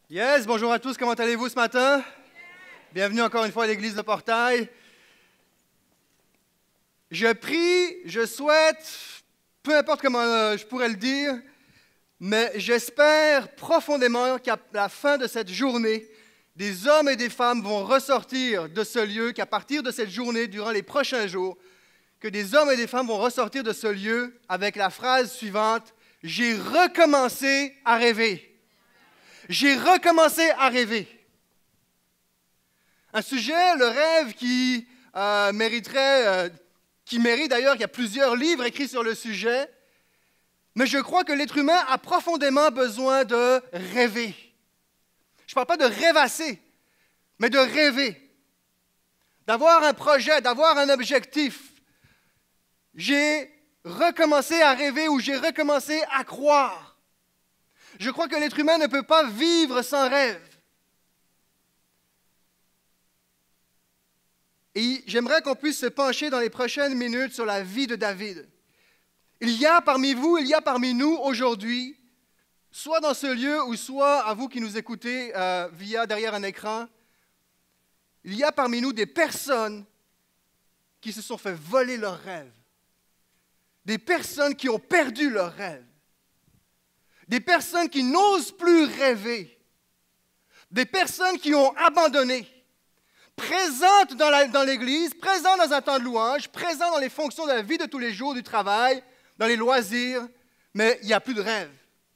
Yes, bonjour à tous, comment allez-vous ce matin? Bienvenue encore une fois à l'église de Portail. Je prie, je souhaite, peu importe comment je pourrais le dire, mais j'espère profondément qu'à la fin de cette journée, des hommes et des femmes vont ressortir de ce lieu, qu'à partir de cette journée, durant les prochains jours, que des hommes et des femmes vont ressortir de ce lieu avec la phrase suivante: « J'ai recommencé à rêver. » J'ai recommencé à rêver. Un sujet, le rêve, qui mérite d'ailleurs, il y a plusieurs livres écrits sur le sujet, mais je crois que l'être humain a profondément besoin de rêver. Je ne parle pas de rêvasser, mais de rêver, d'avoir un projet, d'avoir un objectif. J'ai recommencé à rêver ou j'ai recommencé à croire. Je crois que l'être humain ne peut pas vivre sans rêve. Et j'aimerais qu'on puisse se pencher dans les prochaines minutes sur la vie de David. Il y a parmi vous, il y a parmi nous aujourd'hui, soit dans ce lieu ou soit à vous qui nous écoutez derrière un écran, il y a parmi nous des personnes qui se sont fait voler leurs rêves. Des personnes qui ont perdu leurs rêves. Des personnes qui n'osent plus rêver. Des personnes qui ont abandonné. Présentes dans l'Église, présentes dans un temps de louange, présentes dans les fonctions de la vie de tous les jours, du travail, dans les loisirs, mais il n'y a plus de rêve.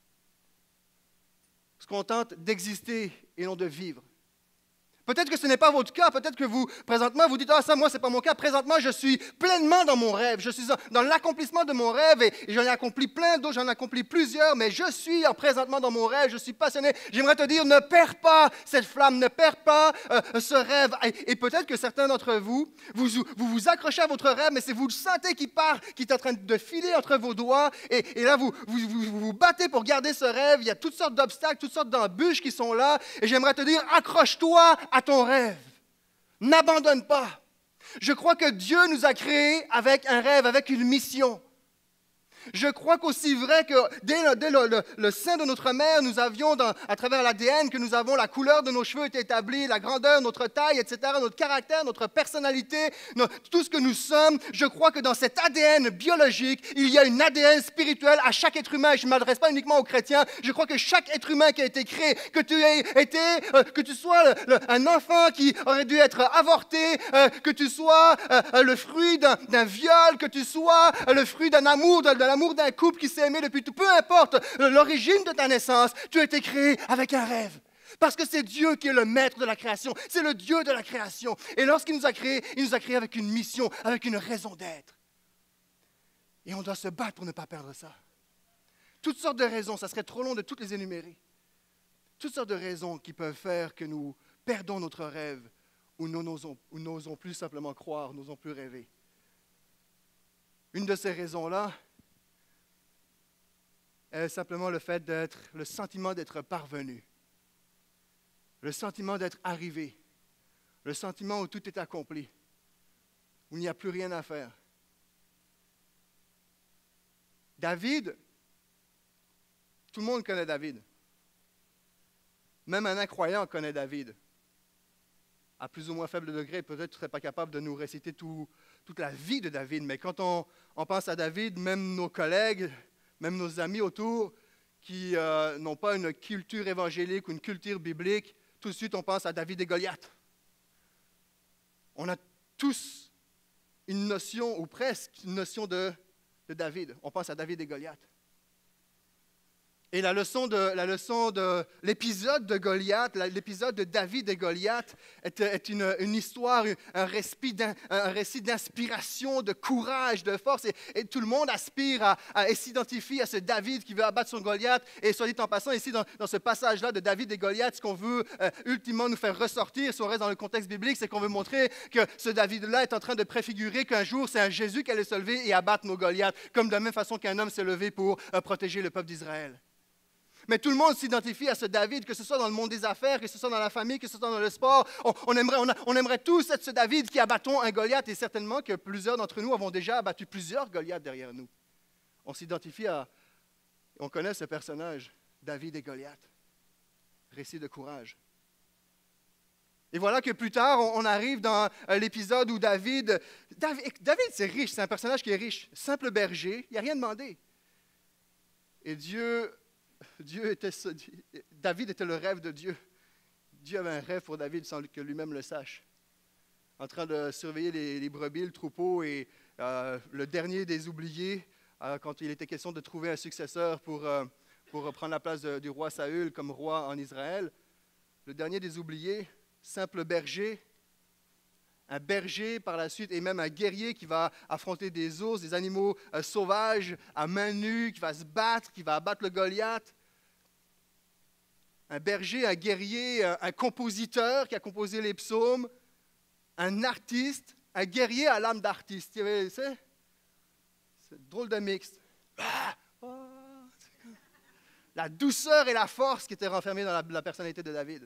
On se contente d'exister et non de vivre. Peut-être que ce n'est pas votre cas, peut-être que vous, présentement, vous dites « Ah, ça, moi, ce n'est pas mon cas. Présentement, je suis pleinement dans mon rêve. Je suis dans l'accomplissement de mon rêve et j'en ai accompli plein d'autres, j'en ai accompli plusieurs, mais je suis présentement dans mon rêve, je suis passionné. » J'aimerais te dire, ne perds pas cette flamme, ne perds pas ce rêve. Et peut-être que certains d'entre vous, vous accrochez à votre rêve, mais c'est vous le sentez qui part, qui est en train de filer entre vos doigts. Et là, vous battez pour garder ce rêve. Il y a toutes sortes d'obstacles, toutes sortes d'embûches qui sont là. Et j'aimerais te dire, accroche-toi à ton rêve. N'abandonne pas. Je crois que Dieu nous a créés avec un rêve, avec une mission. Je crois qu'aussi vrai que dès le sein de notre mère, nous avions, à travers l'ADN, que nous avons la couleur de nos cheveux est établie, la grandeur, notre taille, etc., notre caractère, notre personnalité, tout ce que nous sommes. Je crois que dans cet ADN biologique, il y a une ADN spirituelle à chaque être humain. Je ne m'adresse pas uniquement aux chrétiens. Je crois que chaque être humain qui a été créé, que tu sois un enfant qui aurait dû être avorté, que tu sois le fruit d'un viol, que tu sois le fruit d'un amour, de l'amour d'un couple qui s'est aimé depuis tout, peu importe l'origine de ta naissance, tu as été créé avec un rêve. Parce que c'est Dieu qui est le maître de la création, c'est le Dieu de la création. Et lorsqu'il nous a créés, il nous a créés avec une mission, avec une raison d'être. Et on doit se battre pour ne pas perdre ça. Toutes sortes de raisons, ça serait trop long de toutes les énumérer. Toutes sortes de raisons qui peuvent faire que nous perdons notre rêve ou n'osons plus simplement croire, n'osons plus rêver. Une de ces raisons-là, est simplement le sentiment d'être parvenu, le sentiment d'être arrivé, le sentiment où tout est accompli, où il n'y a plus rien à faire. David, tout le monde connaît David. Même un incroyant connaît David. À plus ou moins faible degré, peut-être tu ne serais pas capable de nous réciter toute la vie de David, mais quand on pense à David, même nos collègues, même nos amis autour qui n'ont pas une culture évangélique ou une culture biblique, tout de suite on pense à David et Goliath. On a tous une notion, ou presque une notion de David. On pense à David et Goliath. Et la leçon de l'épisode de Goliath, l'épisode de David et Goliath, est une histoire, un récit d'inspiration, de courage, de force. Et tout le monde aspire à s'identifier à ce David qui veut abattre son Goliath. Et soit dit en passant, ici, dans ce passage-là de David et Goliath, ce qu'on veut ultimement nous faire ressortir, si on reste dans le contexte biblique, c'est qu'on veut montrer que ce David-là est en train de préfigurer qu'un jour, c'est un Jésus qui allait se lever et abattre nos Goliaths, comme de la même façon qu'un homme s'est levé pour protéger le peuple d'Israël. Mais tout le monde s'identifie à ce David, que ce soit dans le monde des affaires, que ce soit dans la famille, que ce soit dans le sport. On aimerait tous être ce David qui abattons un Goliath, et certainement que plusieurs d'entre nous avons déjà abattu plusieurs Goliaths derrière nous. On s'identifie on connaît ce personnage, David et Goliath. récit de courage. Et voilà que plus tard, on arrive dans l'épisode où David, c'est riche, c'est un personnage qui est riche, simple berger, il n'a rien demandé. Et David était le rêve de Dieu. Dieu avait un rêve pour David sans que lui-même le sache. En train de surveiller les brebis, le troupeau, et le dernier des oubliés, quand il était question de trouver un successeur pour prendre la place du roi Saül comme roi en Israël, le dernier des oubliés, simple berger, un berger par la suite, et même un guerrier qui va affronter des ours, des animaux sauvages, à main nue, qui va se battre, qui va abattre le Goliath. Un berger, un guerrier, un compositeur qui a composé les psaumes, un artiste, un guerrier à l'âme d'artiste. C'est drôle de mixte. La douceur et la force qui étaient renfermées dans la personnalité de David.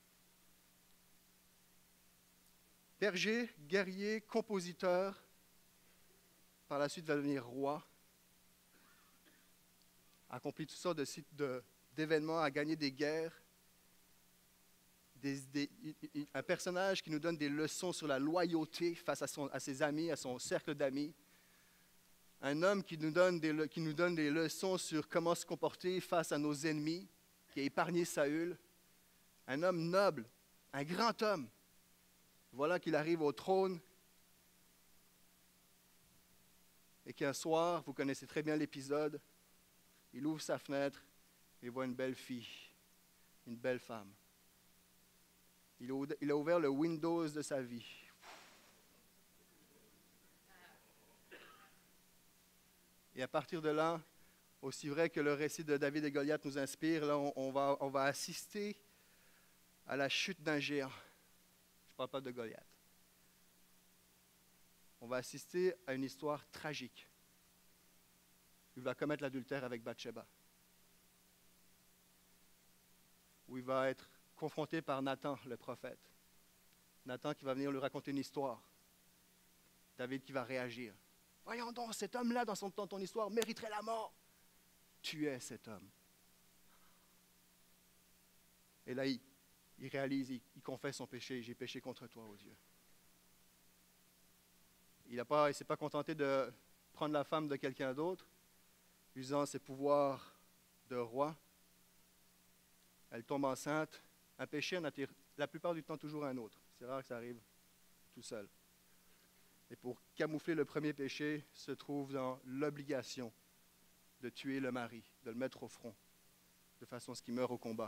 Berger, guerrier, compositeur, par la suite va devenir roi, a accompli toutes sortes d'événements, a gagné des guerres, un personnage qui nous donne des leçons sur la loyauté face à ses amis, à son cercle d'amis, un homme qui nous donne des leçons sur comment se comporter face à nos ennemis, qui a épargné Saül, un homme noble, un grand homme. Voilà qu'il arrive au trône et qu'un soir, vous connaissez très bien l'épisode, il ouvre sa fenêtre et voit une belle fille, une belle femme. Il a ouvert le Windows de sa vie. Et à partir de là, aussi vrai que le récit de David et Goliath nous inspire, là, on va assister à la chute d'un géant. Je ne parle pas de Goliath. On va assister à une histoire tragique. Il va commettre l'adultère avec Bathsheba. Où il va être confronté par Nathan, le prophète. Nathan qui va venir lui raconter une histoire. David qui va réagir. Voyons donc, cet homme-là, dans ton histoire, mériterait la mort. Tu es cet homme. Et là, il réalise, il confesse son péché. J'ai péché contre toi, ô Dieu. Il ne s'est pas contenté de prendre la femme de quelqu'un d'autre, usant ses pouvoirs de roi. Elle tombe enceinte. Un péché en attire la plupart du temps toujours un autre. C'est rare que ça arrive tout seul. Et pour camoufler le premier péché, se trouve dans l'obligation de tuer le mari, de le mettre au front, de façon à ce qu'il meure au combat.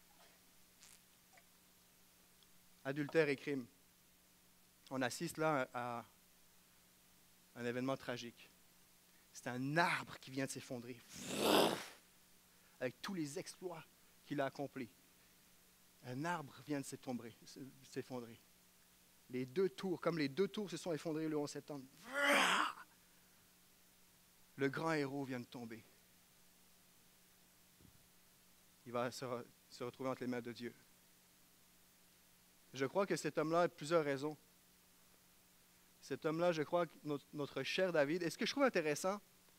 Adultère et crime. On assiste là à un événement tragique. C'est un arbre qui vient de s'effondrer, avec tous les exploits qu'il a accomplis. Un arbre vient de s'effondrer. Les deux tours se sont effondrés le 11 septembre. Le grand héros vient de tomber. Il va se retrouver entre les mains de Dieu. Je crois que cet homme-là a plusieurs raisons. Cet homme-là, je crois, que notre cher David, et ce que je trouve intéressant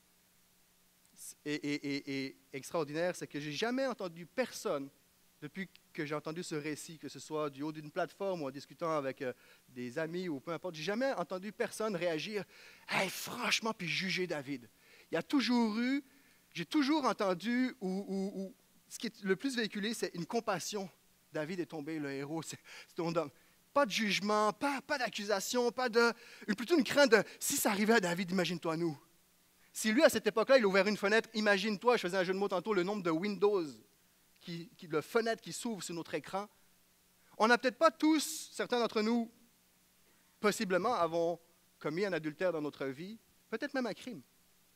et extraordinaire, c'est que j'ai jamais entendu personne, depuis que j'ai entendu ce récit, que ce soit du haut d'une plateforme ou en discutant avec des amis ou peu importe, j'ai jamais entendu personne réagir « Hey, franchement, puis juger David ». Il y a toujours eu, j'ai toujours entendu, ce qui est le plus véhiculé, c'est une compassion. David est tombé, le héros, c'est ton homme. Pas de jugement, pas d'accusation, plutôt une crainte de « Si ça arrivait à David, imagine-toi nous ». Si lui, à cette époque-là, il a ouvert une fenêtre, imagine-toi, je faisais un jeu de mots tantôt, le nombre de Windows, de fenêtres qui s'ouvrent sur notre écran. On n'a peut-être pas tous, certains d'entre nous, possiblement, avons commis un adultère dans notre vie, peut-être même un crime.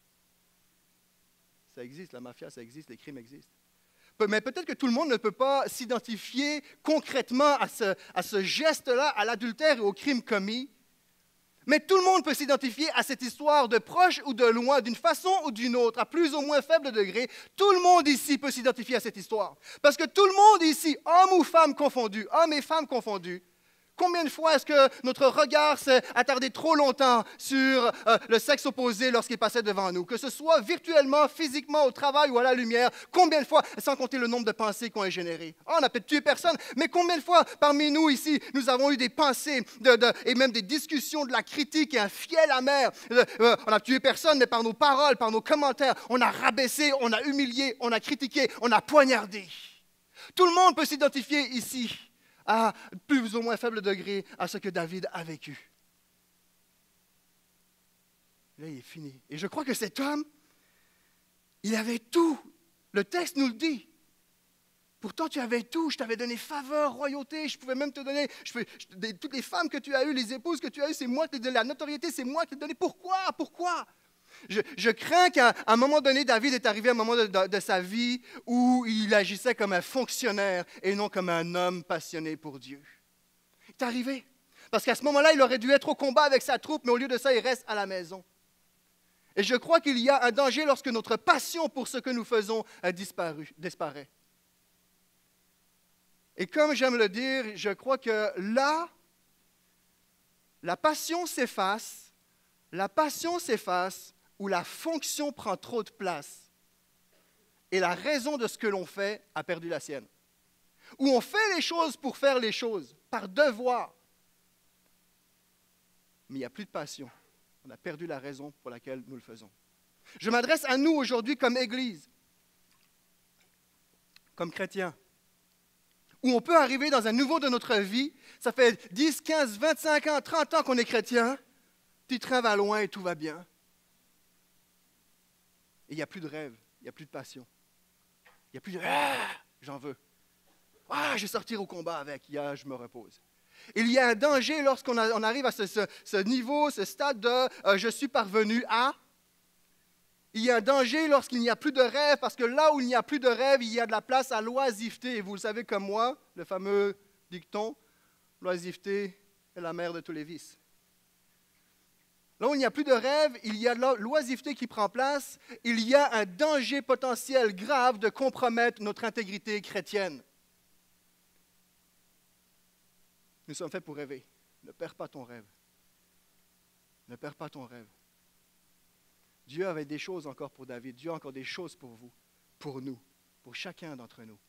Ça existe, la mafia, ça existe, les crimes existent. Mais peut-être que tout le monde ne peut pas s'identifier concrètement à ce geste-là, à l'adultère et au crime commis. Mais tout le monde peut s'identifier à cette histoire de proche ou de loin, d'une façon ou d'une autre, à plus ou moins faible degré. Tout le monde ici peut s'identifier à cette histoire. Parce que tout le monde ici, hommes ou femmes confondus, hommes et femmes confondus, Combien de fois est-ce que notre regard s'est attardé trop longtemps sur le sexe opposé lorsqu'il passait devant nous? Que ce soit virtuellement, physiquement, au travail ou à la lumière, combien de fois, sans compter le nombre de pensées qu'on a générées? Oh, on n'a peut-être tué personne, mais combien de fois parmi nous ici, nous avons eu des pensées et même des discussions, de la critique et un fiel amer? On n'a tué personne, mais par nos paroles, par nos commentaires, on a rabaissé, on a humilié, on a critiqué, on a poignardé. Tout le monde peut s'identifier ici à plus ou moins faible degré à ce que David a vécu. Là, il est fini. Et je crois que cet homme, il avait tout. Le texte nous le dit. Pourtant, tu avais tout. Je t'avais donné faveur, royauté. Je pouvais même te donner toutes les femmes que tu as eues, les épouses que tu as eues, c'est moi qui t'ai donné la notoriété, c'est moi qui t'ai donné. Pourquoi? Pourquoi? Je crains qu'à un moment donné, David est arrivé à un moment de sa vie où il agissait comme un fonctionnaire et non comme un homme passionné pour Dieu. Il est arrivé. Parce qu'à ce moment-là, il aurait dû être au combat avec sa troupe, mais au lieu de ça, il reste à la maison. Et je crois qu'il y a un danger lorsque notre passion pour ce que nous faisons disparaît. Et comme j'aime le dire, je crois que là, la passion s'efface où la fonction prend trop de place et la raison de ce que l'on fait a perdu la sienne. Où on fait les choses pour faire les choses, par devoir, mais il n'y a plus de passion. On a perdu la raison pour laquelle nous le faisons. Je m'adresse à nous aujourd'hui comme Église, comme chrétiens, où on peut arriver dans un niveau de notre vie, ça fait 10, 15, 25 ans, 30 ans qu'on est chrétien, petit train va loin et tout va bien. Et il n'y a plus de rêve, il n'y a plus de passion. Il n'y a plus de « Ah, j'en veux. Ah, je vais sortir au combat avec. Je me repose. » Il y a un danger lorsqu'on arrive à ce niveau, ce stade de je suis parvenu à ». Il y a un danger lorsqu'il n'y a plus de rêve, parce que là où il n'y a plus de rêve, il y a de la place à l'oisiveté. Et vous le savez comme moi, le fameux dicton, l'oisiveté est la mère de tous les vices. Là où il n'y a plus de rêve, il y a de l'oisiveté qui prend place. Il y a un danger potentiel grave de compromettre notre intégrité chrétienne. Nous sommes faits pour rêver. Ne perds pas ton rêve. Ne perds pas ton rêve. Dieu avait des choses encore pour David. Dieu a encore des choses pour vous, pour nous, pour chacun d'entre nous.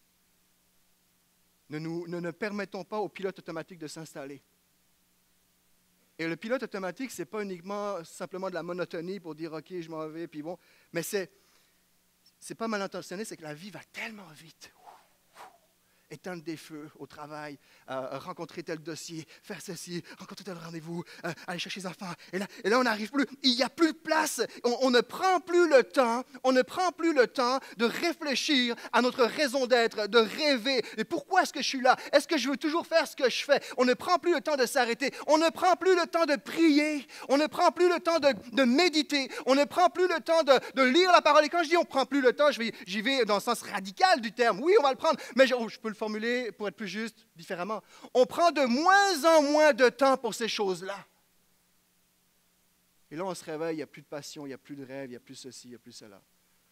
Ne permettons pas au pilote automatique de s'installer. Et le pilote automatique, ce n'est pas uniquement simplement de la monotonie pour dire « OK, je m'en vais », puis bon, mais c'est pas mal intentionné, c'est que la vie va tellement vite. Éteindre des feux au travail, rencontrer tel dossier, faire ceci, rencontrer tel rendez-vous, aller chercher les enfants. Et là on n'arrive plus. Il n'y a plus de place. On ne prend plus le temps. On ne prend plus le temps de réfléchir à notre raison d'être, de rêver. Et pourquoi est-ce que je suis là? Est-ce que je veux toujours faire ce que je fais? On ne prend plus le temps de s'arrêter. On ne prend plus le temps de prier. On ne prend plus le temps de méditer. On ne prend plus le temps de lire la parole. Et quand je dis on ne prend plus le temps, j'y vais dans le sens radical du terme. Oui, on va le prendre, mais je peux le formuler pour être plus juste, différemment. On prend de moins en moins de temps pour ces choses-là. Et là, on se réveille, il n'y a plus de passion, il n'y a plus de rêve, il n'y a plus ceci, il n'y a plus cela.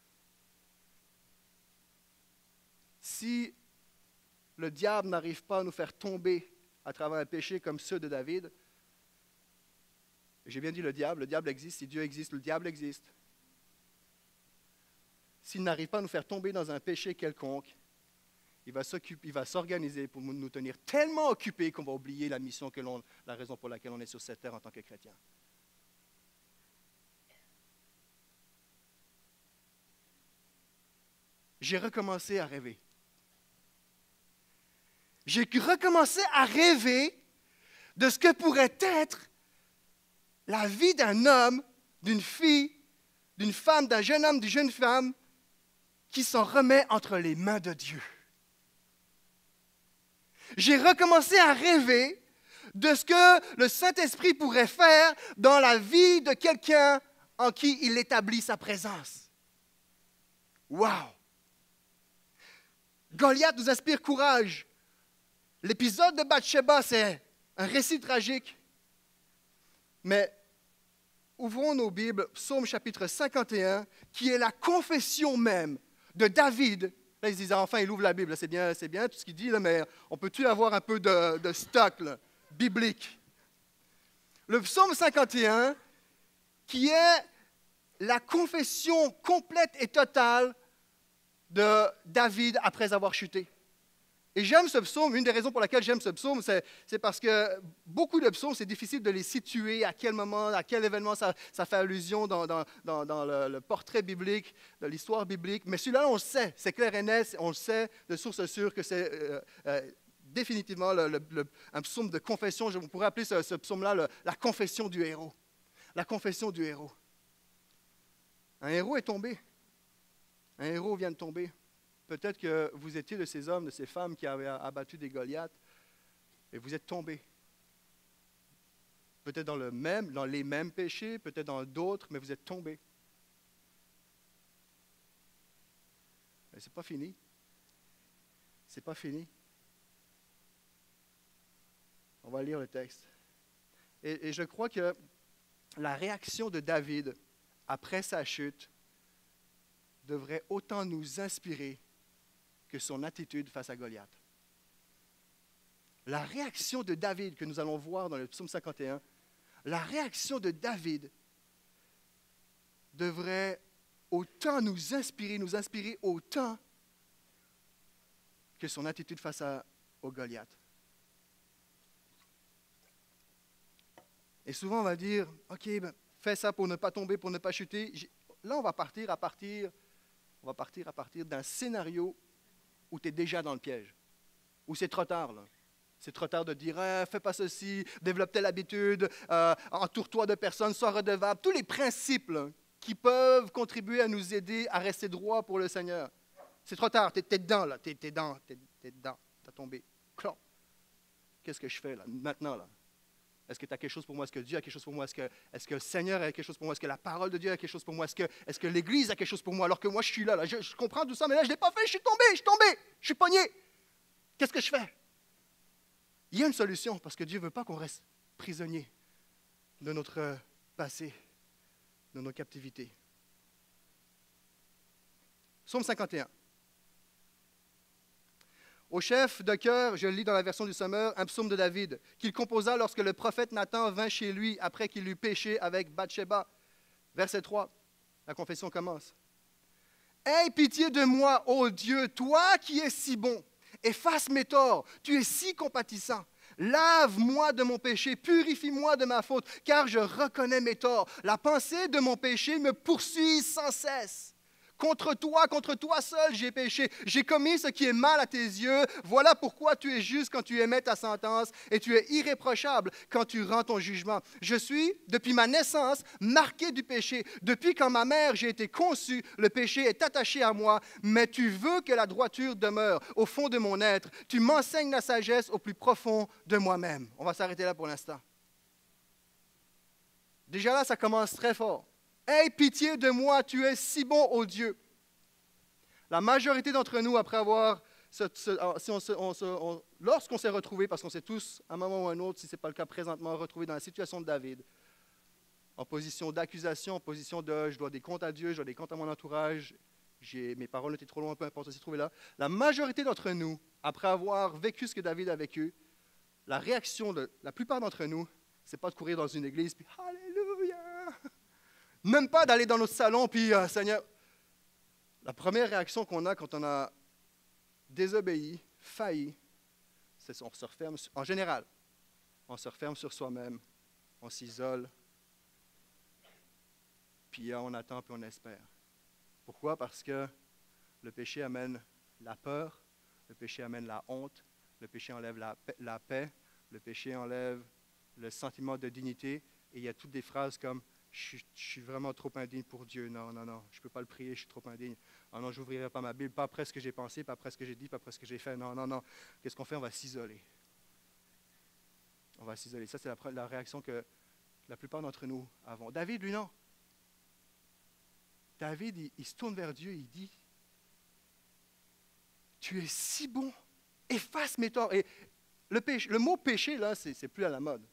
Si le diable n'arrive pas à nous faire tomber à travers un péché comme ceux de David, j'ai bien dit le diable existe, si Dieu existe, le diable existe. S'il n'arrive pas à nous faire tomber dans un péché quelconque, il va s'organiser pour nous tenir tellement occupés qu'on va oublier la mission, la raison pour laquelle on est sur cette terre en tant que chrétien. J'ai recommencé à rêver. J'ai recommencé à rêver de ce que pourrait être la vie d'un homme, d'une fille, d'une femme, d'un jeune homme, d'une jeune femme qui s'en remet entre les mains de Dieu. J'ai recommencé à rêver de ce que le Saint-Esprit pourrait faire dans la vie de quelqu'un en qui il établit sa présence. Wow! Goliath nous inspire courage. L'épisode de Bathsheba, c'est un récit tragique. Mais ouvrons nos Bibles, Psaume chapitre 51, qui est la confession même de David. Là, ils se disent, enfin, il ouvre la Bible, c'est bien tout ce qu'il dit, là, mais on peut-tu avoir un peu de stock, là? biblique. Le psaume 51, qui est la confession complète et totale de David après avoir chuté. Et j'aime ce psaume, une des raisons pour laquelle j'aime ce psaume, c'est parce que beaucoup de psaumes, c'est difficile de les situer, à quel moment, à quel événement ça fait allusion dans le portrait biblique, de l'histoire biblique. Mais celui-là, on le sait, c'est clair et net, on le sait de source sûre que c'est définitivement un psaume de confession. On pourrait appeler ce psaume-là la confession du héros. La confession du héros. Un héros est tombé. Un héros vient de tomber. Peut-être que vous étiez de ces hommes, de ces femmes qui avaient abattu des Goliaths, et vous êtes tombés. Peut-être dans les mêmes péchés, peut-être dans d'autres, mais vous êtes tombés. Mais ce n'est pas fini. Ce n'est pas fini. On va lire le texte. Et je crois que la réaction de David après sa chute devrait autant nous inspirer que son attitude face à Goliath. La réaction de David que nous allons voir dans le psaume 51, la réaction de David devrait autant nous inspirer autant que son attitude face au Goliath. Et souvent on va dire, OK, fais ça pour ne pas tomber, pour ne pas chuter. Là, on va partir à partir d'un scénario où tu es déjà dans le piège, où c'est trop tard. Là. C'est trop tard de dire fais pas ceci, développe telle habitude, entoure-toi de personnes, sois redevable. Tous les principes là, qui peuvent contribuer à nous aider à rester droit pour le Seigneur. C'est trop tard, tu es dedans, là, tu es dedans, tu as tombé. Clop. Qu'est-ce que je fais là, maintenant? Là? Est-ce que tu as quelque chose pour moi? Est-ce que Dieu a quelque chose pour moi? Est-ce que le Seigneur a quelque chose pour moi? Est-ce que la parole de Dieu a quelque chose pour moi? Est-ce que l'Église a quelque chose pour moi? Alors que moi, je suis là. Je comprends tout ça, mais là, je ne l'ai pas fait. Je suis tombé. Je suis pogné. Qu'est-ce que je fais? Il y a une solution, parce que Dieu ne veut pas qu'on reste prisonnier de notre passé, de nos captivités. Psaume 51. Au chef de chœur, je le lis dans la version du Sommeur, un psaume de David, qu'il composa lorsque le prophète Nathan vint chez lui après qu'il eut péché avec Bathsheba. Verset 3, la confession commence. « Aie pitié de moi, ô Dieu, toi qui es si bon, efface mes torts, tu es si compatissant. Lave-moi de mon péché, purifie-moi de ma faute, car je reconnais mes torts. La pensée de mon péché me poursuit sans cesse. Contre toi seul, j'ai péché. J'ai commis ce qui est mal à tes yeux. Voilà pourquoi tu es juste quand tu émets ta sentence et tu es irréprochable quand tu rends ton jugement. Je suis, depuis ma naissance, marqué du péché. Depuis quand ma mère j'ai été conçue, le péché est attaché à moi. Mais tu veux que la droiture demeure au fond de mon être. Tu m'enseignes la sagesse au plus profond de moi-même. » On va s'arrêter là pour l'instant. Déjà là, ça commence très fort. Aie pitié de moi, tu es si bon, ô Dieu. La majorité d'entre nous, après avoir, lorsqu'on s'est retrouvés, parce qu'on s'est tous, à un moment ou à un autre, si ce n'est pas le cas présentement, retrouvés dans la situation de David, en position d'accusation, en position de je dois des comptes à Dieu, je dois des comptes à mon entourage, mes paroles étaient trop loin, peu importe, on s'est trouvé là. La majorité d'entre nous, après avoir vécu ce que David a vécu, la réaction de la plupart d'entre nous, ce n'est pas de courir dans une église, puis Alléluia! Même pas d'aller dans notre salon, puis Seigneur. La première réaction qu'on a quand on a désobéi, failli, c'est qu'on se referme, en général, on se referme sur soi-même, on s'isole, puis on attend, puis on espère. Pourquoi? Parce que le péché amène la peur, le péché amène la honte, le péché enlève la paix, le péché enlève le sentiment de dignité, et il y a toutes des phrases comme je suis vraiment trop indigne pour Dieu. Non, je ne peux pas le prier, je suis trop indigne. Ah non, je n'ouvrirai pas ma Bible, pas après ce que j'ai pensé, pas après ce que j'ai dit, pas après ce que j'ai fait. Non. Qu'est-ce qu'on fait? On va s'isoler. On va s'isoler. Ça, c'est la réaction que la plupart d'entre nous avons. David, lui, non. David, il se tourne vers Dieu, il dit, « Tu es si bon, efface mes torts. » Et le mot péché, là, c'est plus à la mode.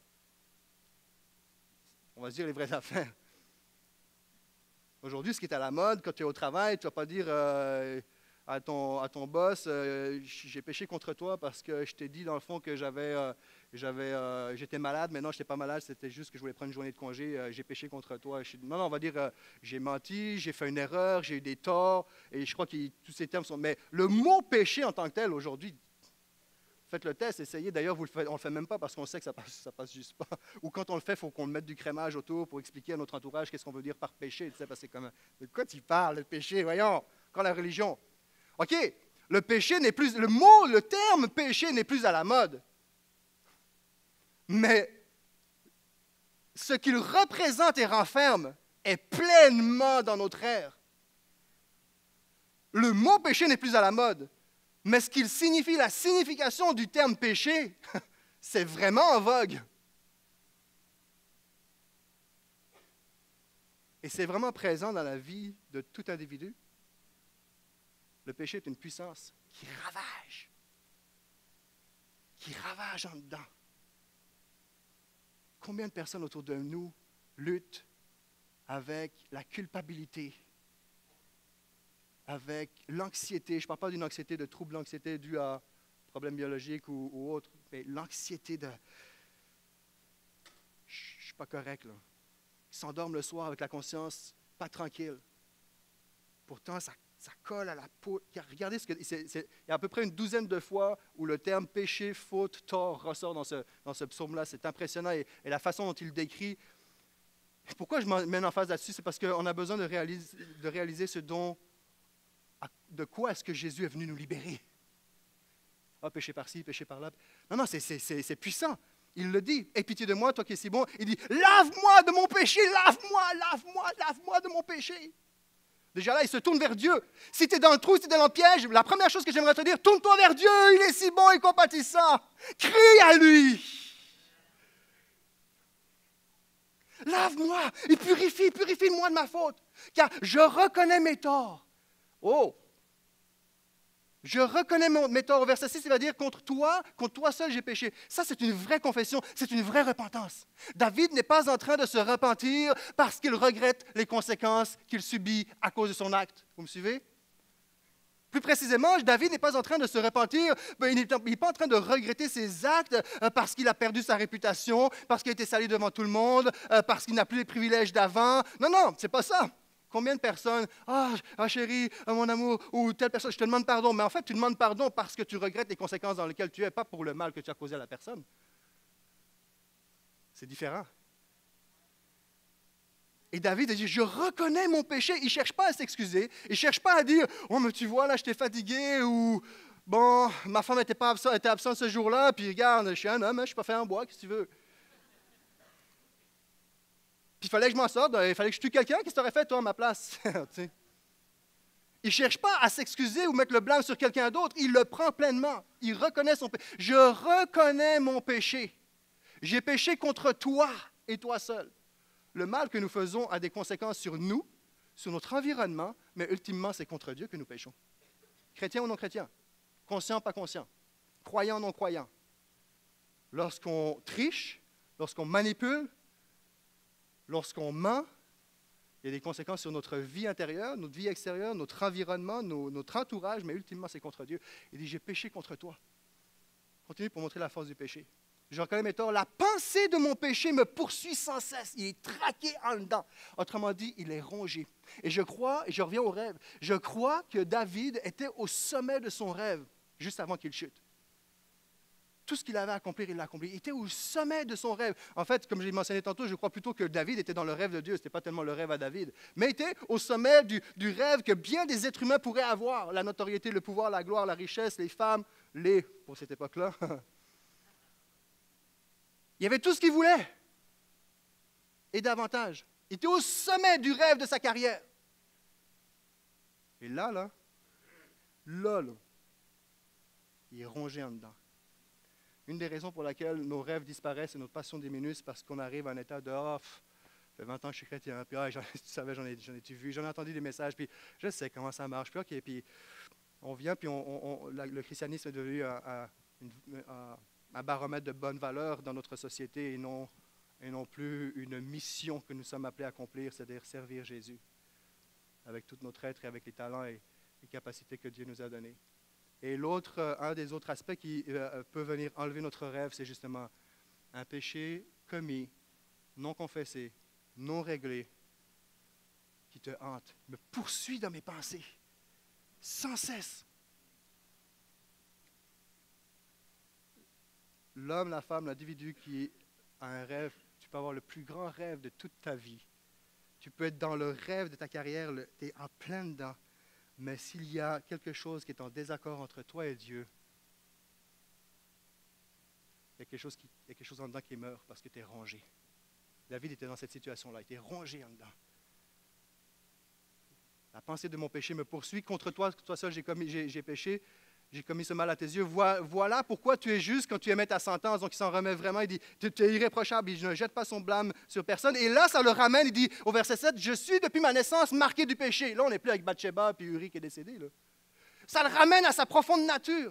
On va se dire les vraies affaires. Aujourd'hui, ce qui est à la mode, quand tu es au travail, tu ne vas pas dire à ton boss, j'ai péché contre toi parce que je t'ai dit dans le fond que j'étais malade. Maintenant, je n'étais pas malade, c'était juste que je voulais prendre une journée de congé. J'ai péché contre toi. Non, non, on va dire, j'ai menti, j'ai fait une erreur, j'ai eu des torts. Et je crois que tous ces termes sont... Mais le mot péché en tant que tel, aujourd'hui, faites le test, essayez. D'ailleurs, on ne le fait même pas parce qu'on sait que ça passe juste pas. Ou quand on le fait, il faut qu'on mette du crémage autour pour expliquer à notre entourage qu'est-ce qu'on veut dire par péché. Tu sais, parce que c'est comme, de quoi tu parles, le péché? Voyons, quand la religion. OK, le péché n'est plus, le terme péché n'est plus à la mode. Mais ce qu'il représente et renferme est pleinement dans notre ère. Le mot péché n'est plus à la mode. Mais ce qu'il signifie, la signification du terme péché, c'est vraiment en vogue. Et c'est vraiment présent dans la vie de tout individu. Le péché est une puissance qui ravage en dedans. Combien de personnes autour de nous luttent avec la culpabilité, avec l'anxiété? Je ne parle pas d'une anxiété de trouble d'anxiété due à problèmes biologiques ou autres, mais l'anxiété de « je ne suis pas correct », là. Ils s'endorment le soir avec la conscience pas tranquille. Pourtant, ça colle à la peau. Regardez, il y a à peu près une douzaine de fois où le terme péché, faute, tort ressort dans ce psaume-là. C'est impressionnant. Et la façon dont il le décrit. Pourquoi je mets en face là-dessus? C'est parce qu'on a besoin de réaliser de quoi est-ce que Jésus est venu nous libérer. Ah, péché par-ci, péché par-là. Non, non, c'est puissant. Il le dit. Aie pitié de moi, toi qui es si bon. Il dit, lave-moi de mon péché, lave-moi de mon péché. Déjà là, il se tourne vers Dieu. Si tu es dans le trou, si tu es dans le piège, la première chose que j'aimerais te dire, tourne-toi vers Dieu, il est si bon et compatissant. Crie à lui. Lave-moi et purifie-moi de ma faute, car je reconnais mes torts. Oh! Je reconnais mes torts. Au verset 6, il va dire, contre toi seul j'ai péché. Ça, c'est une vraie confession, c'est une vraie repentance. David n'est pas en train de se repentir parce qu'il regrette les conséquences qu'il subit à cause de son acte. Vous me suivez? Plus précisément, David n'est pas en train de se repentir, il n'est pas en train de regretter ses actes parce qu'il a perdu sa réputation, parce qu'il a été sali devant tout le monde, parce qu'il n'a plus les privilèges d'avant. Non, non, c'est pas ça. Combien de personnes, chérie, mon amour, ou telle personne, je te demande pardon. Mais en fait, tu demandes pardon parce que tu regrettes les conséquences dans lesquelles tu es, pas pour le mal que tu as causé à la personne. C'est différent. Et David a dit, je reconnais mon péché. Il ne cherche pas à s'excuser. Il ne cherche pas à dire, oh, mais tu vois, là, j'étais fatigué, ou, bon, ma femme était absente ce jour-là, puis regarde, je suis un homme, je ne suis pas fait en bois, qu'est-ce que tu veux? Puis il fallait que je m'en sorte, il fallait que je tue quelqu'un, qu'est-ce que tu aurais fait, toi, à ma place? Il ne cherche pas à s'excuser ou mettre le blâme sur quelqu'un d'autre, il le prend pleinement. Il reconnaît son péché. Je reconnais mon péché. J'ai péché contre toi et toi seul. Le mal que nous faisons a des conséquences sur nous, sur notre environnement, mais ultimement, c'est contre Dieu que nous péchons. Chrétien ou non chrétien, conscient ou pas conscient, croyant ou non croyant. Lorsqu'on triche, lorsqu'on manipule, lorsqu'on ment, il y a des conséquences sur notre vie intérieure, notre vie extérieure, notre environnement, notre entourage, mais ultimement, c'est contre Dieu. Il dit, j'ai péché contre toi. Continue pour montrer la force du péché. Je reconnais mes torts. La pensée de mon péché me poursuit sans cesse. Il est traqué en dedans. Autrement dit, il est rongé. Et je crois, et je reviens au rêve, je crois que David était au sommet de son rêve, juste avant qu'il chute. Tout ce qu'il avait à accomplir, il l'a accompli. Il était au sommet de son rêve. En fait, comme je l'ai mentionné tantôt, je crois plutôt que David était dans le rêve de Dieu. Ce n'était pas tellement le rêve à David. Mais il était au sommet du rêve que bien des êtres humains pourraient avoir. La notoriété, le pouvoir, la gloire, la richesse, les femmes, pour cette époque-là. Il y avait tout ce qu'il voulait. Et davantage. Il était au sommet du rêve de sa carrière. Et là, il est rongé en dedans. Une des raisons pour laquelle nos rêves disparaissent et notre passion diminue, c'est parce qu'on arrive à un état de « ça fait 20 ans que je suis chrétien, puis tu savais, j'en ai vu, j'en ai entendu des messages, puis je sais comment ça marche, puis OK, puis on vient, puis le christianisme est devenu un baromètre de bonne valeur dans notre société et non plus une mission que nous sommes appelés à accomplir, c'est-à-dire servir Jésus avec tout notre être et avec les talents et les capacités que Dieu nous a données. Et un des autres aspects qui peut venir enlever notre rêve, c'est justement un péché commis, non confessé, non réglé, qui te hante, me poursuit dans mes pensées, sans cesse. L'homme, la femme, l'individu qui a un rêve, tu peux avoir le plus grand rêve de toute ta vie. Tu peux être dans le rêve de ta carrière, tu es en plein dedans. Mais s'il y a quelque chose qui est en désaccord entre toi et Dieu, il y a quelque chose en dedans qui meurt parce que tu es rongé. David était dans cette situation-là, il était rongé en dedans. La pensée de mon péché me poursuit. Contre toi, toi seul, j'ai péché. J'ai commis ce mal à tes yeux. Voilà pourquoi tu es juste quand tu émets ta sentence. Donc, il s'en remet vraiment. Il dit, tu es irréprochable. Il ne jette pas son blâme sur personne. Et là, ça le ramène. Il dit, au verset 7, je suis depuis ma naissance marqué du péché. Là, on n'est plus avec Bathsheba puis Uri qui est décédé. Là. Ça le ramène à sa profonde nature.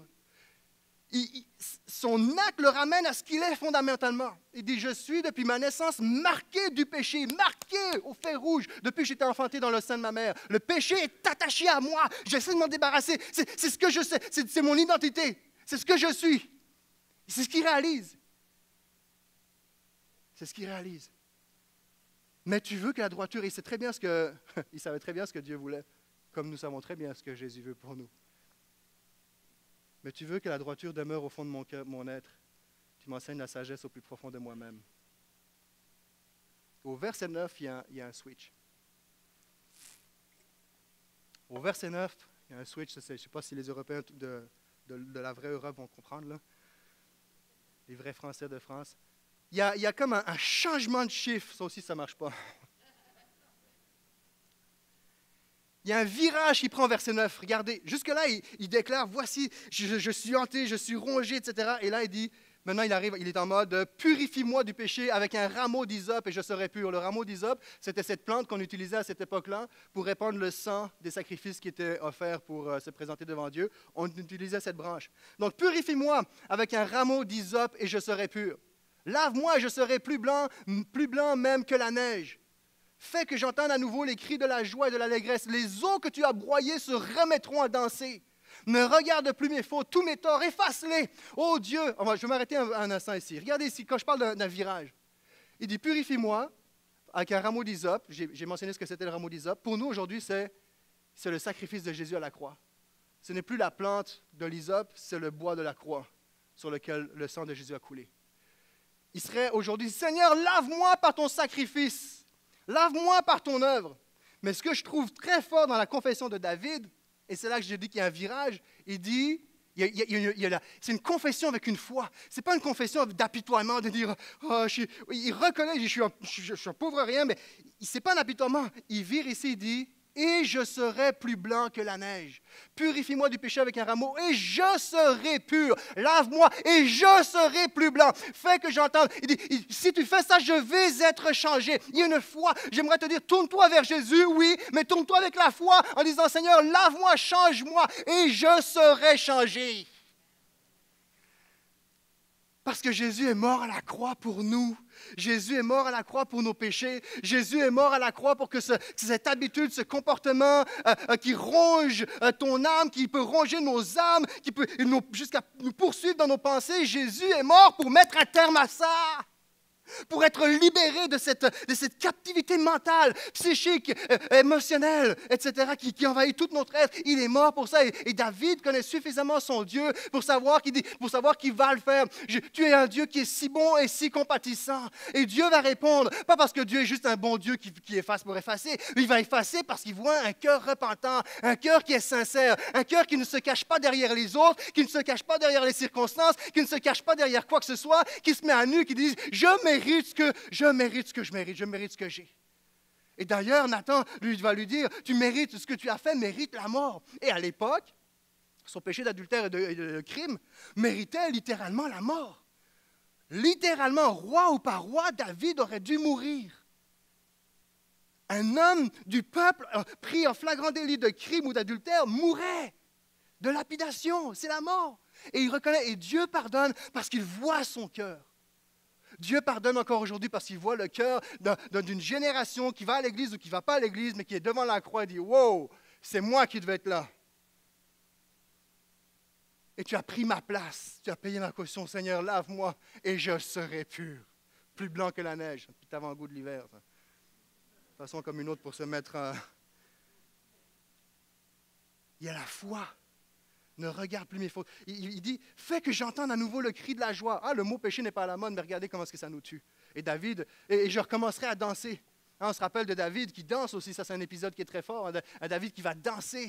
Son acte le ramène à ce qu'il est fondamentalement. Il dit, je suis depuis ma naissance marqué du péché, marqué au fer rouge depuis que j'étais enfanté dans le sein de ma mère. Le péché est attaché à moi. J'essaie de m'en débarrasser. C'est ce que je sais. C'est mon identité. C'est ce que je suis. C'est ce qu'il réalise. C'est ce qu'il réalise. Mais tu veux que la droiture, il savait très bien ce que Dieu voulait, comme nous savons très bien ce que Jésus veut pour nous. Mais tu veux que la droiture demeure au fond de mon cœur, mon être. Tu m'enseignes la sagesse au plus profond de moi-même. Au verset 9, il y a un switch. Au verset 9, il y a un switch. Je ne sais pas si les Européens de la vraie Europe vont comprendre, là. Les vrais Français de France. Il y a comme un changement de chiffre. Ça aussi, ça ne marche pas. Il y a un virage qu'il prend au verset 9. Regardez, jusque-là, il déclare, voici, je suis hanté, je suis rongé, etc. Et là, il dit, maintenant, il est en mode, purifie-moi du péché avec un rameau d'hysope et je serai pur. Le rameau d'hysope, c'était cette plante qu'on utilisait à cette époque-là pour répandre le sang des sacrifices qui étaient offerts pour se présenter devant Dieu. On utilisait cette branche. Donc, purifie-moi avec un rameau d'hysope et je serai pur. Lave-moi et je serai plus blanc même que la neige. Fais que j'entende à nouveau les cris de la joie et de l'allégresse. Les eaux que tu as broyées se remettront à danser. Ne regarde plus mes fautes, tous mes torts, efface-les. Oh Dieu, je vais m'arrêter un instant ici. Regardez ici, quand je parle d'un virage, il dit purifie-moi avec un rameau d'hysope. J'ai mentionné ce que c'était le rameau d'hysope. Pour nous, aujourd'hui, c'est le sacrifice de Jésus à la croix. Ce n'est plus la plante de l'hysope, c'est le bois de la croix sur lequel le sang de Jésus a coulé. Il serait aujourd'hui, Seigneur, lave-moi par ton sacrifice. Lave-moi par ton œuvre. Mais ce que je trouve très fort dans la confession de David, et c'est là que je dis qu'il y a un virage, il dit, c'est une confession avec une foi. Ce n'est pas une confession d'apitoiement, de dire, il reconnaît, je suis un pauvre rien, mais ce n'est pas un apitoiement. Il vire ici, il dit, et je serai plus blanc que la neige. Purifie-moi du péché avec un rameau, et je serai pur. Lave-moi, et je serai plus blanc. Fais que j'entende. Il dit, si tu fais ça, je vais être changé. Il y a une foi. J'aimerais te dire, tourne-toi vers Jésus, oui, mais tourne-toi avec la foi en disant, Seigneur, lave-moi, change-moi, et je serai changé. Parce que Jésus est mort à la croix pour nous. Jésus est mort à la croix pour nos péchés. Jésus est mort à la croix pour que cette habitude, ce comportement qui ronge ton âme, qui peut ronger nos âmes, qui peut jusqu'à nous poursuivre dans nos pensées, Jésus est mort pour mettre un terme à ça. Pour être libéré de cette captivité mentale, psychique, émotionnelle, etc., qui envahit tout notre être. Il est mort pour ça. Et David connaît suffisamment son Dieu pour savoir qu'il va le faire. Tu es un Dieu qui est si bon et si compatissant. Et Dieu va répondre, pas parce que Dieu est juste un bon Dieu qui efface pour effacer. Il va effacer parce qu'il voit un cœur repentant, un cœur qui est sincère, un cœur qui ne se cache pas derrière les autres, qui ne se cache pas derrière les circonstances, qui ne se cache pas derrière quoi que ce soit, qui se met à nu, qui dit « Je mérite ce que je mérite ce que j'ai. » Et d'ailleurs, Nathan va lui dire, tu mérites ce que tu as fait, mérite la mort. Et à l'époque, son péché d'adultère et de crime méritait littéralement la mort. Littéralement, roi ou pas roi, David aurait dû mourir. Un homme du peuple pris en flagrant délit de crime ou d'adultère mourrait de lapidation, c'est la mort. Et il reconnaît, et Dieu pardonne parce qu'il voit son cœur. Dieu pardonne encore aujourd'hui parce qu'il voit le cœur d'une génération qui va à l'église ou qui ne va pas à l'église, mais qui est devant la croix et dit « Wow, c'est moi qui devais être là. Et tu as pris ma place. Tu as payé ma caution. Seigneur, lave-moi et je serai pur. Plus blanc que la neige. Un petit avant-goût de l'hiver. Ça. De façon comme une autre pour se mettre en... Il y a la foi. Ne regarde plus mes fautes. Il dit, fais que j'entende à nouveau le cri de la joie. Ah, le mot péché n'est pas à la mode, mais regardez comment est-ce que ça nous tue. Et David, et je recommencerai à danser. Hein, on se rappelle de David qui danse aussi. Ça, c'est un épisode qui est très fort. Un David qui va danser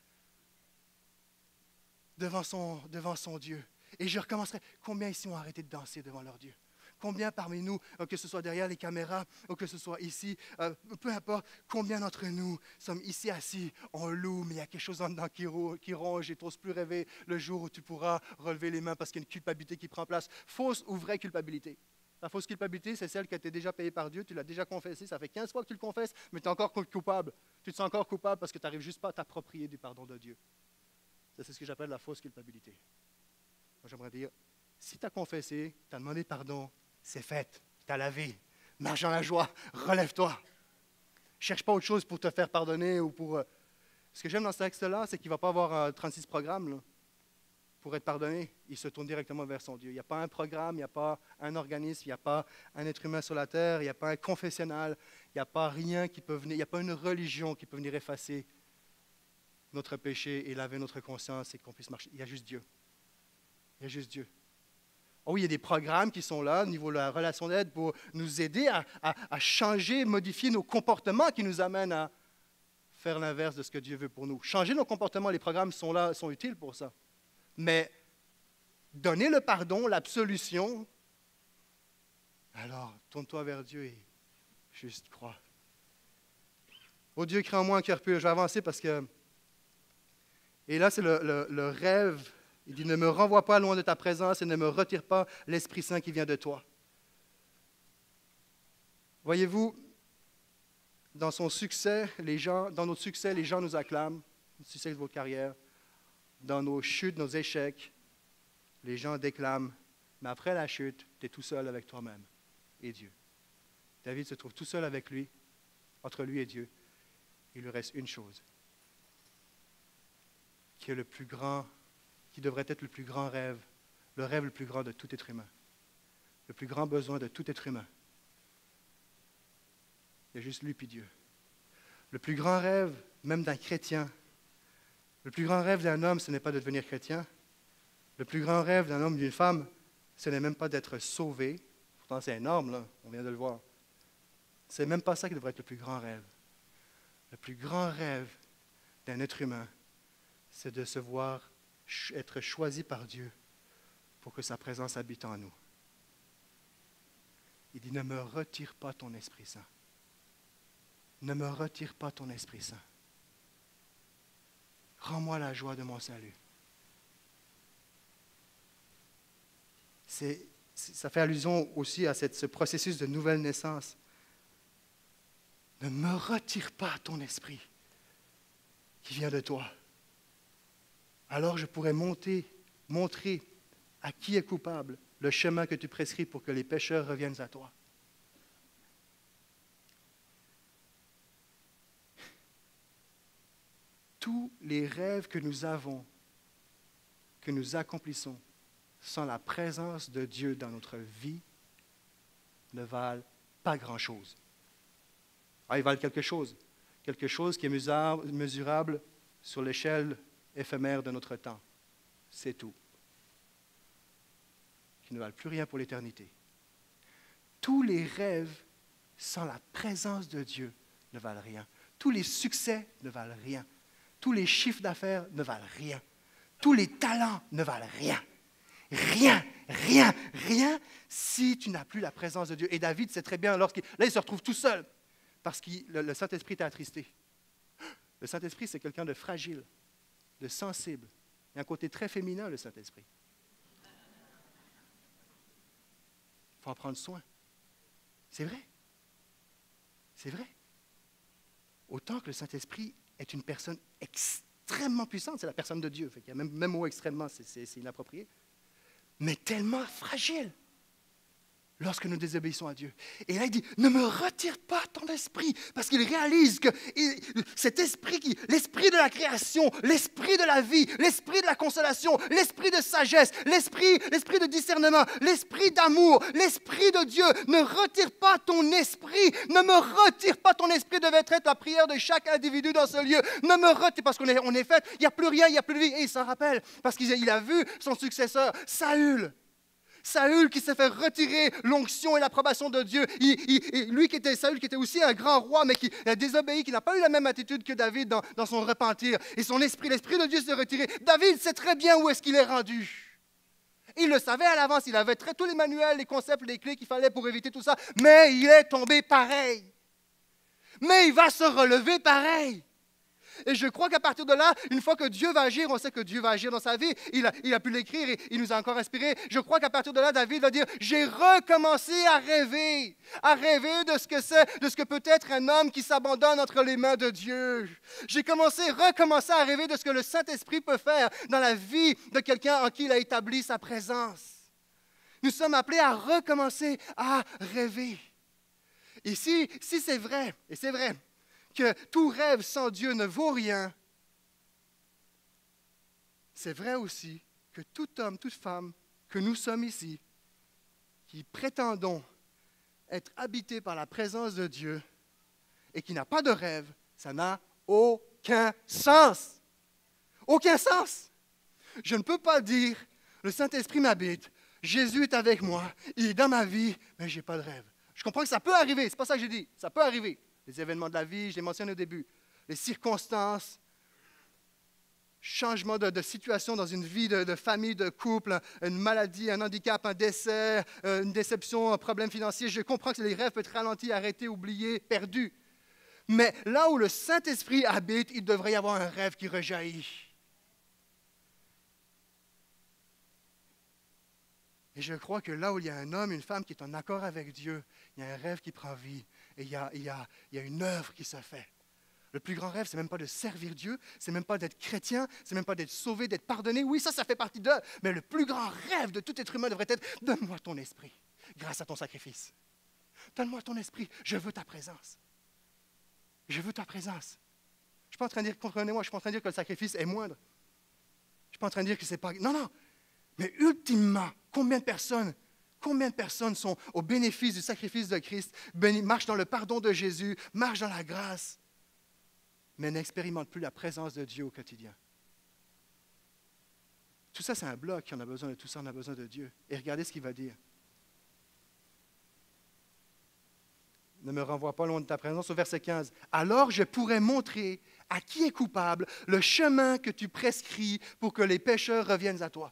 devant son Dieu. Et je recommencerai. Combien ici ont arrêté de danser devant leur Dieu? Combien parmi nous, que ce soit derrière les caméras ou que ce soit ici, peu importe, combien d'entre nous sommes ici assis, on loue, mais il y a quelque chose en dedans qui ronge et tu n'oses plus rêver le jour où tu pourras relever les mains parce qu'il y a une culpabilité qui prend place. Fausse ou vraie culpabilité? La fausse culpabilité, c'est celle qui a été déjà payée par Dieu, tu l'as déjà confessée, ça fait 15 fois que tu le confesses, mais tu es encore coupable. Tu te sens encore coupable parce que tu n'arrives juste pas à t'approprier du pardon de Dieu. Ça, c'est ce que j'appelle la fausse culpabilité. Moi, j'aimerais dire, si tu as confessé, tu as demandé pardon, c'est fait, tu as lavé, marche dans la joie, relève-toi. Ne cherche pas autre chose pour te faire pardonner ou pour... Ce que j'aime dans ce texte-là, c'est qu'il ne va pas avoir 36 programmes là, pour être pardonné. Il se tourne directement vers son Dieu. Il n'y a pas un programme, il n'y a pas un organisme, il n'y a pas un être humain sur la terre, il n'y a pas un confessionnal, il n'y a pas rien qui peut venir, il n'y a pas une religion qui peut venir effacer notre péché et laver notre conscience et qu'on puisse marcher. Il y a juste Dieu. Il y a juste Dieu. Oh oui, il y a des programmes qui sont là au niveau de la relation d'aide pour nous aider à changer, modifier nos comportements qui nous amènent à faire l'inverse de ce que Dieu veut pour nous. Changer nos comportements, les programmes sont là, sont utiles pour ça. Mais donner le pardon, l'absolution, alors tourne-toi vers Dieu et juste crois. Oh Dieu, crée en moi un cœur pur. Je vais avancer parce que... Et là, c'est le rêve. Il dit, ne me renvoie pas loin de ta présence et ne me retire pas l'Esprit Saint qui vient de toi. Voyez-vous, dans son succès, dans notre succès, les gens nous acclament, le succès de votre carrière. Dans nos chutes, nos échecs, les gens déclament. Mais après la chute, tu es tout seul avec toi-même et Dieu. David se trouve tout seul avec lui, entre lui et Dieu. Il lui reste une chose, qui est le plus grand, qui devrait être le plus grand rêve, le rêve le plus grand de tout être humain, le plus grand besoin de tout être humain. Il y a juste lui puis Dieu. Le plus grand rêve, même d'un chrétien, le plus grand rêve d'un homme, ce n'est pas de devenir chrétien. Le plus grand rêve d'un homme ou d'une femme, ce n'est même pas d'être sauvé. Pourtant, c'est énorme, là, on vient de le voir. C'est même pas ça qui devrait être le plus grand rêve. Le plus grand rêve d'un être humain, c'est de se voir être choisi par Dieu pour que sa présence habite en nous. Il dit, ne me retire pas ton Esprit Saint. Ne me retire pas ton Esprit Saint. Rends-moi la joie de mon salut. Ça fait allusion aussi à ce processus de nouvelle naissance. Ne me retire pas ton esprit qui vient de toi. Alors je pourrais montrer à qui est coupable le chemin que tu prescris pour que les pécheurs reviennent à toi. Tous les rêves que nous avons, que nous accomplissons, sans la présence de Dieu dans notre vie, ne valent pas grand-chose. Ah, ils valent quelque chose qui est mesurable sur l'échelle éphémère de notre temps. C'est tout. Qui ne valent plus rien pour l'éternité. Tous les rêves sans la présence de Dieu ne valent rien. Tous les succès ne valent rien. Tous les chiffres d'affaires ne valent rien. Tous les talents ne valent rien. Rien, si tu n'as plus la présence de Dieu. Et David sait très bien, là, il se retrouve tout seul, parce que le Saint-Esprit était attristé. Le Saint-Esprit, c'est quelqu'un de fragile, de sensible. Il y a un côté très féminin, le Saint-Esprit. Il faut en prendre soin. C'est vrai. C'est vrai. Autant que le Saint-Esprit est une personne extrêmement puissante, c'est la personne de Dieu. Il y a même mot extrêmement, c'est inapproprié. Mais tellement fragile. lorsque nous désobéissons à Dieu. Et là, il dit, ne me retire pas ton esprit, parce qu'il réalise que cet esprit, l'esprit de la création, l'esprit de la vie, l'esprit de la consolation, l'esprit de sagesse, l'esprit de discernement, l'esprit d'amour, l'esprit de Dieu, ne retire pas ton esprit, ne me retire pas ton esprit devait être la prière de chaque individu dans ce lieu. Ne me retire, parce qu'on est fait, il n'y a plus rien, il n'y a plus de vie. Et il s'en rappelle, parce qu'il a vu son successeur, Saül. Saül qui s'est fait retirer l'onction et l'approbation de Dieu. Saül qui était aussi un grand roi, mais qui a désobéi, qui n'a pas eu la même attitude que David dans son repentir. Et l'esprit de Dieu s'est retiré. David sait très bien où est-ce qu'il est rendu. Il le savait à l'avance, il avait tous les manuels, les concepts, les clés qu'il fallait pour éviter tout ça. Mais il est tombé pareil. Mais il va se relever pareil. Et je crois qu'à partir de là, une fois que Dieu va agir, on sait que Dieu va agir dans sa vie, il a pu l'écrire et il nous a encore inspiré. Je crois qu'à partir de là, David va dire, j'ai recommencé à rêver de ce que c'est, de ce que peut être un homme qui s'abandonne entre les mains de Dieu. J'ai recommencé à rêver de ce que le Saint-Esprit peut faire dans la vie de quelqu'un en qui il a établi sa présence. Nous sommes appelés à recommencer à rêver. Et si c'est vrai, et c'est vrai, que tout rêve sans Dieu ne vaut rien, c'est vrai aussi que tout homme, toute femme que nous sommes ici, qui prétendons être habités par la présence de Dieu et qui n'a pas de rêve, ça n'a aucun sens. Aucun sens. Je ne peux pas dire, le Saint-Esprit m'habite, Jésus est avec moi, il est dans ma vie, mais je n'ai pas de rêve. Je comprends que ça peut arriver, c'est pas ça que j'ai dit, ça peut arriver. Les événements de la vie, je les mentionne au début, les circonstances, changement de situation dans une vie de famille, de couple, une maladie, un handicap, un décès, une déception, un problème financier. Je comprends que les rêves peuvent être ralentis, arrêtés, oubliés, perdus. Mais là où le Saint-Esprit habite, il devrait y avoir un rêve qui rejaillit. Et je crois que là où il y a un homme, une femme qui est en accord avec Dieu, il y a un rêve qui prend vie. Et il y a une œuvre qui se fait. Le plus grand rêve, ce n'est même pas de servir Dieu, ce n'est même pas d'être chrétien, ce n'est même pas d'être sauvé, d'être pardonné. Oui, ça fait partie d'eux. Mais le plus grand rêve de tout être humain devrait être « Donne-moi ton esprit, grâce à ton sacrifice. Donne-moi ton esprit, je veux ta présence. Je veux ta présence. » Je ne suis pas en train de dire, comprenez-moi, je ne suis pas en train de dire que le sacrifice est moindre. Je ne suis pas en train de dire que c'est pas... Non, non. Mais ultimement, combien de personnes sont au bénéfice du sacrifice de Christ, marchent dans le pardon de Jésus, marchent dans la grâce, mais n'expérimentent plus la présence de Dieu au quotidien. Tout ça, c'est un bloc. On a besoin de tout ça, on a besoin de Dieu. Et regardez ce qu'il va dire. Ne me renvoie pas loin de ta présence, au verset 15. « Alors je pourrai montrer à qui est coupable le chemin que tu prescris pour que les pécheurs reviennent à toi. »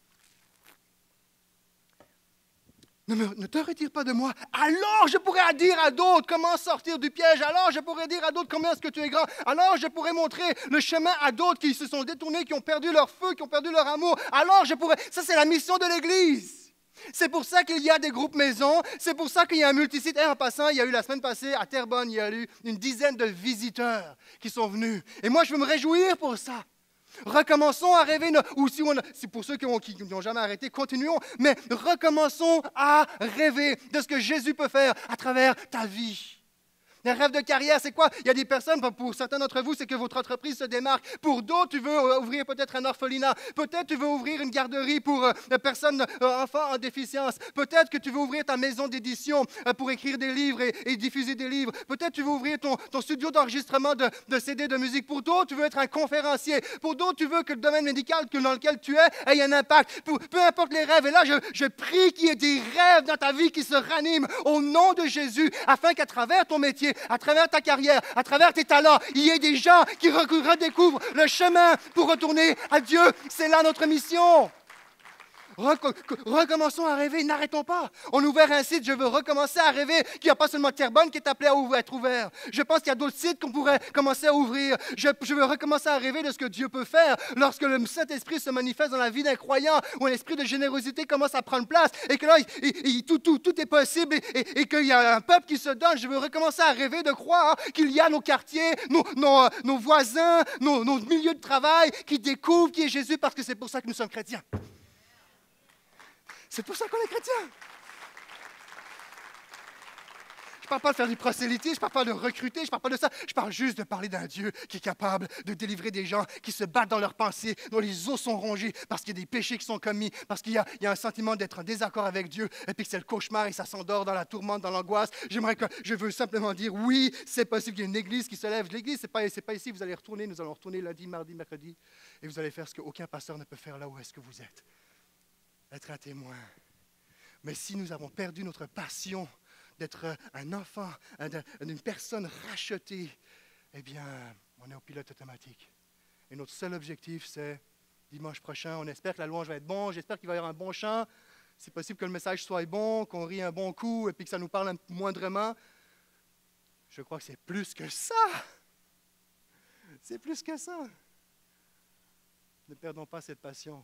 Ne te retire pas de moi. Alors je pourrais dire à d'autres comment sortir du piège. Alors je pourrais dire à d'autres comment est-ce que tu es grand. Alors je pourrais montrer le chemin à d'autres qui se sont détournés, qui ont perdu leur feu, qui ont perdu leur amour. Alors je pourrais... Ça, c'est la mission de l'Église. C'est pour ça qu'il y a des groupes maisons. C'est pour ça qu'il y a un multisite. Et en passant, il y a eu la semaine passée à Terrebonne, il y a eu une dizaine de visiteurs qui sont venus. Et moi, je veux me réjouir pour ça. Recommençons à rêver, ou si pour ceux qui n'ont jamais arrêté, continuons, mais recommençons à rêver de ce que Jésus peut faire à travers ta vie. Un rêve de carrière, c'est quoi? Il y a des personnes, pour certains d'entre vous, c'est que votre entreprise se démarque. Pour d'autres, tu veux ouvrir peut-être un orphelinat. Peut-être tu veux ouvrir une garderie pour personnes, enfants en déficience. Peut-être que tu veux ouvrir ta maison d'édition pour écrire des livres et diffuser des livres. Peut-être tu veux ouvrir ton studio d'enregistrement de CD de musique. Pour d'autres, tu veux être un conférencier. Pour d'autres, tu veux que le domaine médical dans lequel tu es ait un impact. Peu importe les rêves. Et là, je prie qu'il y ait des rêves dans ta vie qui se raniment au nom de Jésus, afin qu'à travers ton métier, à travers ta carrière, à travers tes talents, il y ait des gens qui redécouvrent le chemin pour retourner à Dieu. C'est là notre mission. Recommençons à rêver, n'arrêtons pas. On a ouvert un site, je veux recommencer à rêver, qu'il n'y a pas seulement Terrebonne qui est appelé à être ouvert. Je pense qu'il y a d'autres sites qu'on pourrait commencer à ouvrir. Je veux recommencer à rêver de ce que Dieu peut faire lorsque le Saint-Esprit se manifeste dans la vie d'un croyant, où un esprit de générosité commence à prendre place, et que là, tout est possible, et qu'il y a un peuple qui se donne. Je veux recommencer à rêver de croire qu'il y a nos quartiers, nos voisins, nos milieux de travail qui découvrent qui est Jésus, parce que c'est pour ça que nous sommes chrétiens. C'est pour ça qu'on est chrétien. Je ne parle pas de faire du prosélytisme, je ne parle pas de recruter, je ne parle pas de ça. Je parle juste de parler d'un Dieu qui est capable de délivrer des gens qui se battent dans leurs pensées, dont les os sont rongés parce qu'il y a des péchés qui sont commis, parce qu'il y a un sentiment d'être en désaccord avec Dieu, et puis que c'est le cauchemar et ça s'endort dans la tourmente, dans l'angoisse. Je veux simplement dire, oui, c'est possible qu'il y ait une église qui se lève. L'église, ce n'est pas ici, vous allez retourner, nous allons retourner lundi, mardi, mercredi, et vous allez faire ce qu'aucun pasteur ne peut faire là où est-ce que vous êtes. Être un témoin. Mais si nous avons perdu notre passion d'être un enfant, une personne rachetée, eh bien, on est au pilote automatique. Et notre seul objectif, c'est dimanche prochain, on espère que la louange va être bonne, j'espère qu'il va y avoir un bon chant, c'est possible que le message soit bon, qu'on rie un bon coup et puis que ça nous parle moindrement. Je crois que c'est plus que ça. C'est plus que ça. Ne perdons pas cette passion.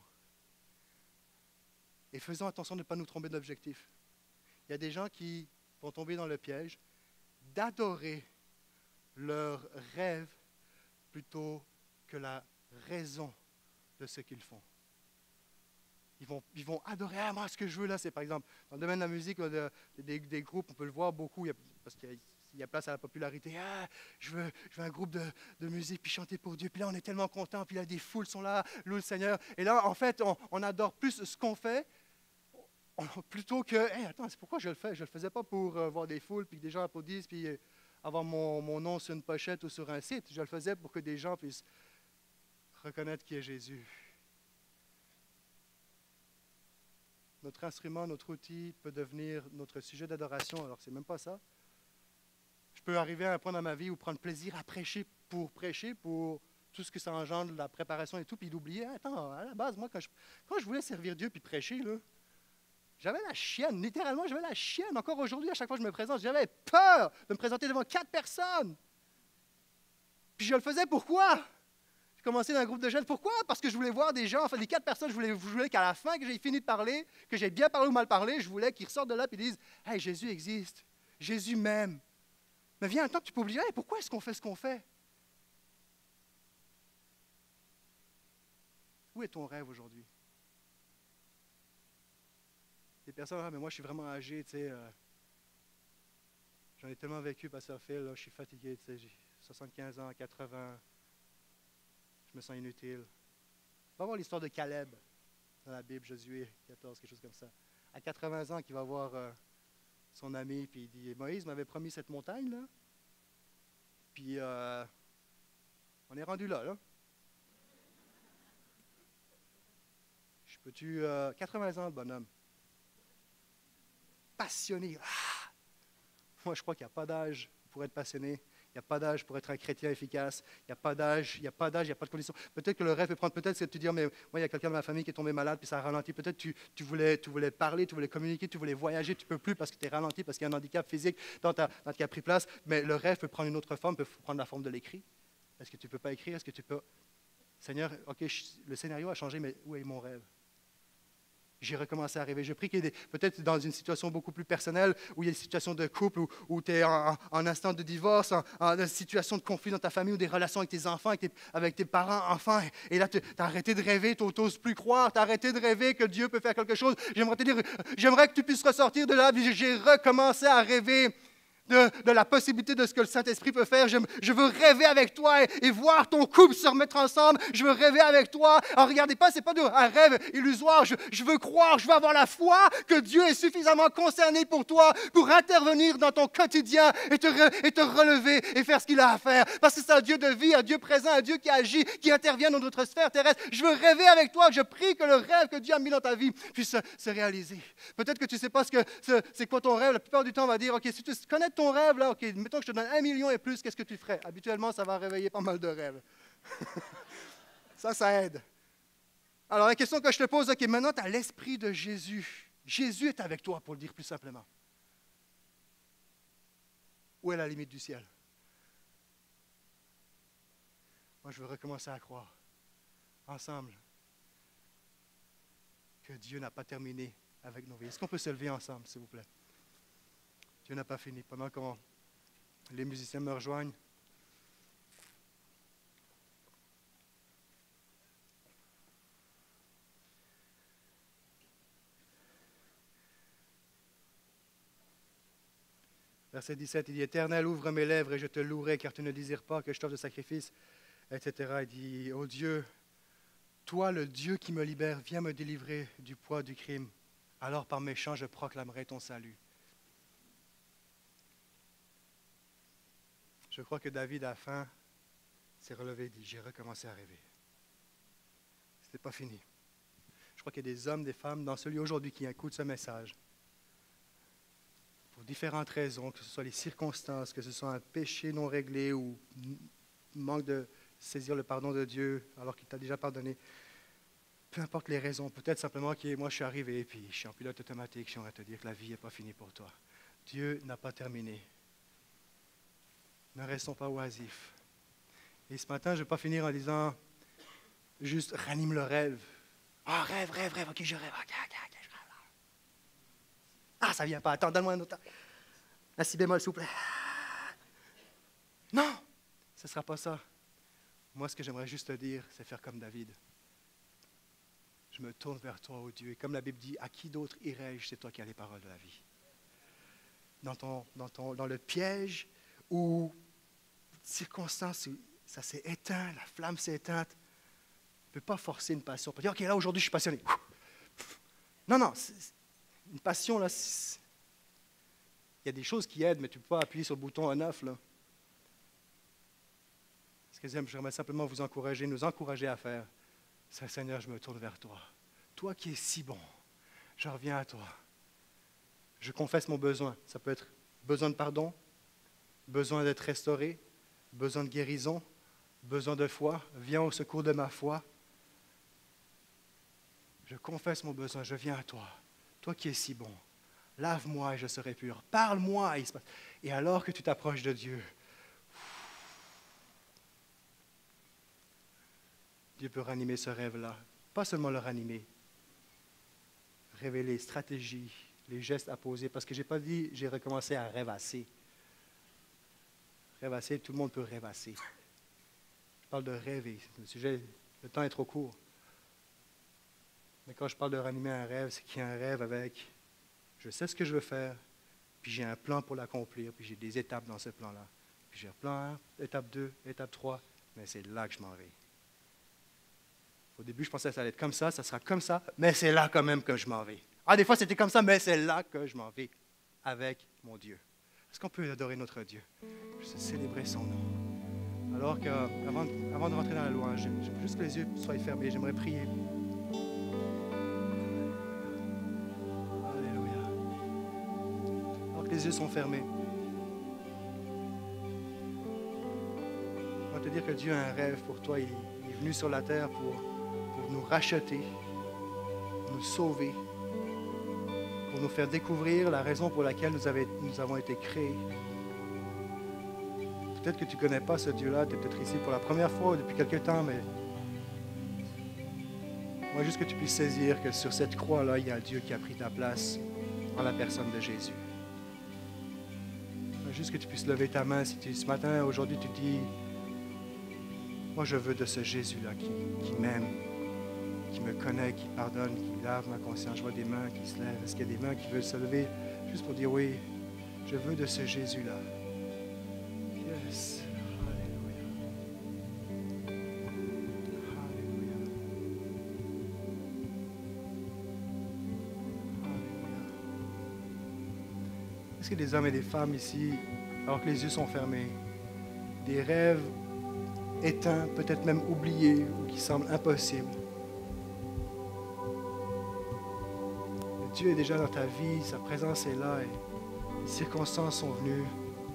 Et faisons attention de ne pas nous tromper d'objectif. Il y a des gens qui vont tomber dans le piège d'adorer leur rêve plutôt que la raison de ce qu'ils font. Ils vont adorer, moi, ce que je veux là, c'est par exemple, dans le domaine de la musique, des groupes, on peut le voir beaucoup, parce qu'il y a place à la popularité. Je veux un groupe de musique, puis chanter pour Dieu. Puis là, on est tellement contents, puis là, des foules sont là, louent le Seigneur. Et là, en fait, on adore plus ce qu'on fait, plutôt que, attends, c'est pourquoi je le fais? Je ne le faisais pas pour voir des foules, puis que des gens applaudissent, puis avoir mon nom sur une pochette ou sur un site. Je le faisais pour que des gens puissent reconnaître qui est Jésus. Notre instrument, notre outil peut devenir notre sujet d'adoration, alors que ce n'est même pas ça. Je peux arriver à un point dans ma vie où prendre plaisir à prêcher, pour tout ce que ça engendre, la préparation et tout, puis d'oublier, attends, à la base, moi, quand je voulais servir Dieu puis prêcher, là, j'avais la chienne, littéralement, j'avais la chienne. Encore aujourd'hui, à chaque fois que je me présente, j'avais peur de me présenter devant 4 personnes. Puis je le faisais pourquoi? J'ai commencé dans un groupe de jeunes. Pourquoi? Parce que je voulais voir des gens, enfin les 4 personnes, je voulais qu'à la fin, que j'ai fini de parler, que j'ai bien parlé ou mal parlé, je voulais qu'ils ressortent de là et disent, « Hey, Jésus existe, Jésus m'aime. » Mais viens un temps que tu peux oublier, hey, pourquoi est-ce qu'on fait ce qu'on fait? Où est ton rêve aujourd'hui? Des personnes, mais moi je suis vraiment âgé, tu sais, j'en ai tellement vécu, Pasteur Phil, là, je suis fatigué, tu sais, j'ai 75 ans, 80, je me sens inutile. Va voir l'histoire de Caleb dans la Bible, Josué 14, quelque chose comme ça. À 80 ans, qui va voir son ami, puis il dit, Moïse m'avait promis cette montagne, là, puis on est rendu là. Je peux-tu... 80 ans, le bonhomme. Passionné. Moi, je crois qu'il n'y a pas d'âge pour être passionné. Il n'y a pas d'âge pour être un chrétien efficace. Il n'y a pas d'âge, il n'y a pas de condition. Peut-être que le rêve peut prendre, peut-être c'est de te dire, mais moi, il y a quelqu'un de ma famille qui est tombé malade, puis ça a ralenti. Peut-être que tu voulais parler, tu voulais communiquer, tu voulais voyager, tu ne peux plus parce que tu es ralenti, parce qu'il y a un handicap physique qui a pris place. Mais le rêve peut prendre une autre forme, peut prendre la forme de l'écrit. Est-ce que tu ne peux pas écrire? Est-ce que tu peux... Seigneur, OK, le scénario a changé, mais où est mon rêve? J'ai recommencé à rêver. Je prie qu'il y ait peut-être dans une situation beaucoup plus personnelle, où il y a une situation de couple, où tu es en instant de divorce, en une situation de conflit dans ta famille, ou des relations avec tes enfants, avec tes parents, enfants. Et là, tu as arrêté de rêver, tu n'oses plus croire, tu as arrêté de rêver que Dieu peut faire quelque chose. J'aimerais te dire, j'aimerais que tu puisses ressortir de là. J'ai recommencé à rêver de la possibilité de ce que le Saint-Esprit peut faire. Je veux rêver avec toi et voir ton couple se remettre ensemble. Je veux rêver avec toi. Alors, regardez pas, ce n'est pas un rêve illusoire. Je veux croire, je veux avoir la foi que Dieu est suffisamment concerné pour toi, pour intervenir dans ton quotidien et te relever et faire ce qu'il a à faire. Parce que c'est un Dieu de vie, un Dieu présent, un Dieu qui agit, qui intervient dans notre sphère terrestre. Je veux rêver avec toi. Je prie que le rêve que Dieu a mis dans ta vie puisse se réaliser. Peut-être que tu ne sais pas c'est quoi ton rêve. La plupart du temps, on va dire, OK, si tu connais ton rêve, là, OK, mettons que je te donne 1 million et plus, qu'est-ce que tu ferais? Habituellement, ça va réveiller pas mal de rêves. Ça aide. Alors, la question que je te pose, OK, maintenant, tu as l'Esprit de Jésus. Jésus est avec toi, pour le dire plus simplement. Où est la limite du ciel? Moi, je veux recommencer à croire, ensemble, que Dieu n'a pas terminé avec nos vies. Est-ce qu'on peut se lever ensemble, s'il vous plaît? Dieu n'a pas fini. Pendant que les musiciens me rejoignent, Verset 17, il dit, Éternel, ouvre mes lèvres et je te louerai, car tu ne désires pas que je t'offre de sacrifice, etc. Il dit, ô Dieu, toi, le Dieu qui me libère, viens me délivrer du poids du crime. Alors par mes chants, je proclamerai ton salut. Je crois que David, à la fin, s'est relevé et dit, j'ai recommencé à rêver. Ce n'est pas fini. Je crois qu'il y a des hommes, des femmes dans ce lieu aujourd'hui qui écoutent ce message. Pour différentes raisons, que ce soit les circonstances, que ce soit un péché non réglé ou manque de saisir le pardon de Dieu alors qu'il t'a déjà pardonné. Peu importe les raisons, peut-être simplement que moi je suis arrivé et puis je suis en pilote automatique, je suis en train de te dire que la vie n'est pas finie pour toi. Dieu n'a pas terminé. Ne restons pas oisifs. Et ce matin, je ne vais pas finir en disant juste ranime le rêve. Ah, rêve, ok, je rêve. Ok, je rêve. Ah, ça ne vient pas. Attends, donne-moi un autre temps. Un si bémol, s'il vous plaît. Non, ce ne sera pas ça. Moi, ce que j'aimerais juste te dire, c'est faire comme David. Je me tourne vers toi, ô Dieu. Et comme la Bible dit, à qui d'autre irai-je? C'est toi qui as les paroles de la vie. Dans le piège où, circonstance, ça s'est éteint, la flamme s'est éteinte. Tu ne peux pas forcer une passion. Tu peux dire, OK, là, aujourd'hui, je suis passionné. Non, une passion, là, il y a des choses qui aident, mais tu ne peux pas appuyer sur le bouton on-off, là. Ce que j'aimerais simplement vous encourager, nous encourager à faire, c'est, Seigneur, je me tourne vers toi. Toi qui es si bon, je reviens à toi. Je confesse mon besoin. Ça peut être besoin de pardon, besoin d'être restauré, besoin de guérison, besoin de foi. Viens au secours de ma foi. Je confesse mon besoin, je viens à toi. Toi qui es si bon, lave-moi et je serai pur. Parle-moi. Et alors que tu t'approches de Dieu, Dieu peut ranimer ce rêve-là. Pas seulement le ranimer, révéler stratégies, les gestes à poser. Parce que je n'ai pas dit, j'ai recommencé à rêvasser. Rêvasser, tout le monde peut rêvasser. Je parle de rêver. Le temps est trop court. Mais quand je parle de ranimer un rêve, c'est qu'il y a un rêve avec, je sais ce que je veux faire, puis j'ai un plan pour l'accomplir, puis j'ai des étapes dans ce plan-là. Puis j'ai un plan 1, étape 2, étape 3, mais c'est là que je m'en vais. Au début, je pensais que ça allait être comme ça sera comme ça, mais c'est là quand même que je m'en vais. Ah, des fois, c'était comme ça, mais c'est là que je m'en vais avec mon Dieu. Est-ce qu'on peut adorer notre Dieu? Juste célébrer son nom. Alors qu'avant de rentrer dans la louange, juste que les yeux soient fermés, j'aimerais prier. Alléluia. Alors que les yeux sont fermés, on va te dire que Dieu a un rêve pour toi. Il est venu sur la terre pour nous racheter, nous sauver, pour nous faire découvrir la raison pour laquelle nous avons été créés. Peut-être que tu ne connais pas ce Dieu-là, tu es peut-être ici pour la première fois ou depuis quelque temps, mais moi, juste que tu puisses saisir que sur cette croix-là, il y a un Dieu qui a pris ta place en la personne de Jésus. Juste que tu puisses lever ta main si ce matin, aujourd'hui, tu dis, moi, je veux de ce Jésus-là qui m'aime, qui me connaît, qui pardonne, qui lave ma conscience. Je vois des mains qui se lèvent. Est-ce qu'il y a des mains qui veulent se lever juste pour dire oui, je veux de ce Jésus-là. Yes. Alléluia. Alléluia. Alléluia. Est-ce qu'il y a des hommes et des femmes ici, alors que les yeux sont fermés, des rêves éteints, peut-être même oubliés, ou qui semblent impossibles? Dieu est déjà dans ta vie, sa présence est là et les circonstances sont venues.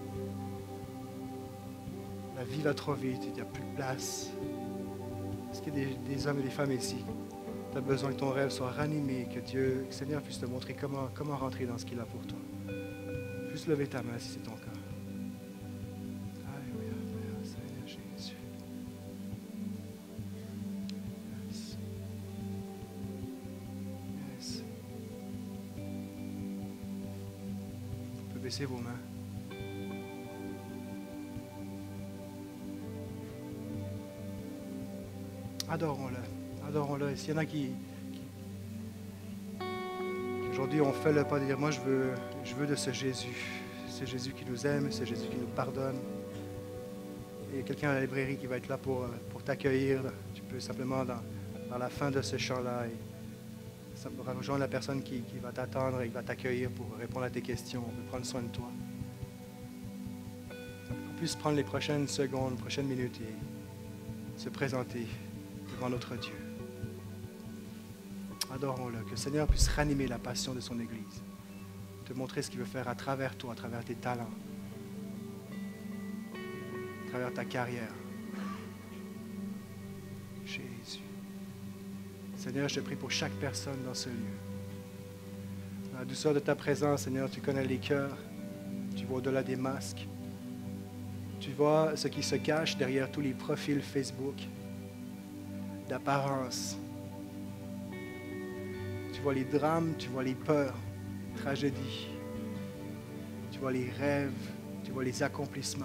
La vie va trop vite, il n'y a plus de place. Est-ce qu'il y a des hommes et des femmes ici? Tu as besoin que ton rêve soit ranimé, que Dieu, que le Seigneur puisse te montrer comment rentrer dans ce qu'il a pour toi. Juste lever ta main si c'est ton cas. Alléluia, Père, Seigneur Jésus. Yes. Yes. Vous pouvez baisser vos mains. Adorons-le. Adorons-le. S'il y en a qui aujourd'hui ont fait le pas de dire, moi je veux de ce Jésus. c'est Jésus qui nous aime, c'est Jésus qui nous pardonne. Et il y a quelqu'un à la librairie qui va être là pour t'accueillir. Tu peux simplement, dans la fin de ce chant-là, rejoindre la personne qui va t'attendre et qui va t'accueillir pour répondre à tes questions, pour prendre soin de toi. On puisse prendre les prochaines secondes, les prochaines minutes et se présenter devant notre Dieu. Adorons-le, que le Seigneur puisse ranimer la passion de son Église, te montrer ce qu'il veut faire à travers toi, à travers tes talents, à travers ta carrière. Jésus. Seigneur, je te prie pour chaque personne dans ce lieu. Dans la douceur de ta présence, Seigneur, tu connais les cœurs, tu vois au-delà des masques. Tu vois ce qui se cache derrière tous les profils Facebook d'apparence. Tu vois les drames, tu vois les peurs, les tragédies. Tu vois les rêves, tu vois les accomplissements.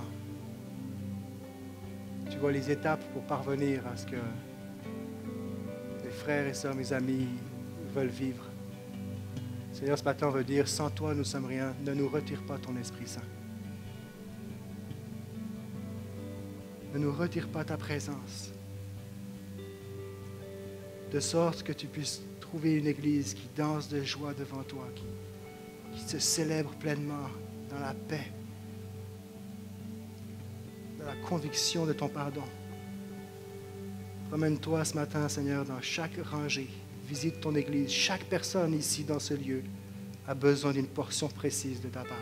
Tu vois les étapes pour parvenir à ce que mes frères et sœurs, mes amis veulent vivre. Seigneur, ce matin, on veut dire, sans toi, nous ne sommes rien. Ne nous retire pas ton Esprit Saint. Ne nous retire pas ta présence, de sorte que tu puisses trouver une Église qui danse de joie devant toi, qui se célèbre pleinement dans la paix, dans la conviction de ton pardon. Promène-toi ce matin, Seigneur, dans chaque rangée. Visite ton Église. Chaque personne ici dans ce lieu a besoin d'une portion précise de ta part.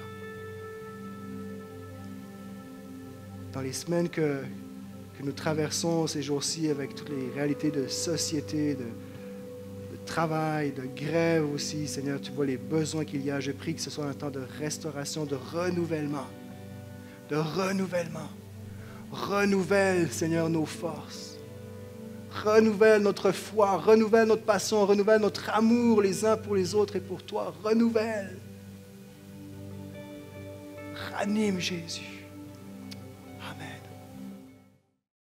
Dans les semaines que nous traversons ces jours-ci avec toutes les réalités de société, de travail, de grève aussi, Seigneur, tu vois les besoins qu'il y a. Je prie que ce soit un temps de restauration, de renouvellement. De renouvellement. Renouvelle, Seigneur, nos forces. Renouvelle notre foi, renouvelle notre passion, renouvelle notre amour les uns pour les autres et pour toi. Renouvelle. Ranime, Jésus.